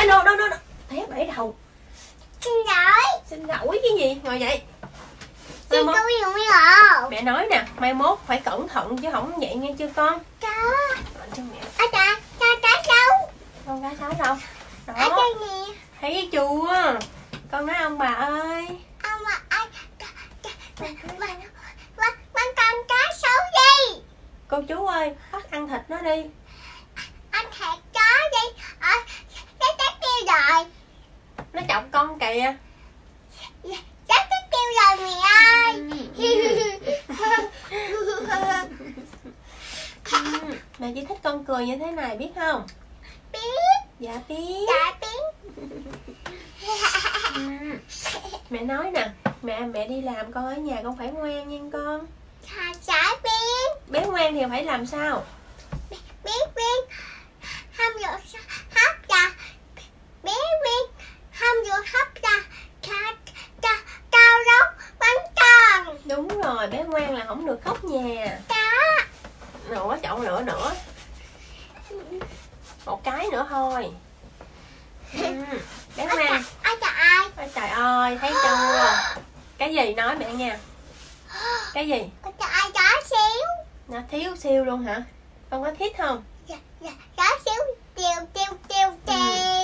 Ê, no, té bể đầu. Xin lỗi. Xin lỗi cái gì? Ngồi dậy. Xin lỗi rồi. Mẹ nói nè, mai mốt phải cẩn thận chứ không vậy nghe chưa con? Có. Cho mẹ. Cá sấu. Con cá sấu đâu? Đó. Ở đây nè. Thấy chưa? Con nói ông bà ơi. Ông mà ai con cá sấu đi. Cô chú ơi, bắt ăn thịt nó đi. Ăn thịt chó đi. Chắc kêu rồi. Nó chọc con kìa. Chắc kêu rồi mẹ ơi. Mẹ chỉ thích con cười như thế này biết không? Biết. Dạ biết. Dạ biết. Mẹ nói nè, mẹ đi làm con ở nhà con phải ngoan nha con. Dạ biết. Bé ngoan thì phải làm sao? Biết. Không được hấp ra. Biết. Không được hấp ra. Cao lóc bánh tròn. Đúng rồi, bé ngoan là không được khóc nhà. Nữa, chọn nữa. Một cái nữa thôi. Bé ngoan. Ôi trời ơi, thấy chưa? Cái gì nói mẹ nha. Cái gì? Chó xíu. Nó thiếu siêu luôn hả? Con có thích không? Chó xíu. Tiêu.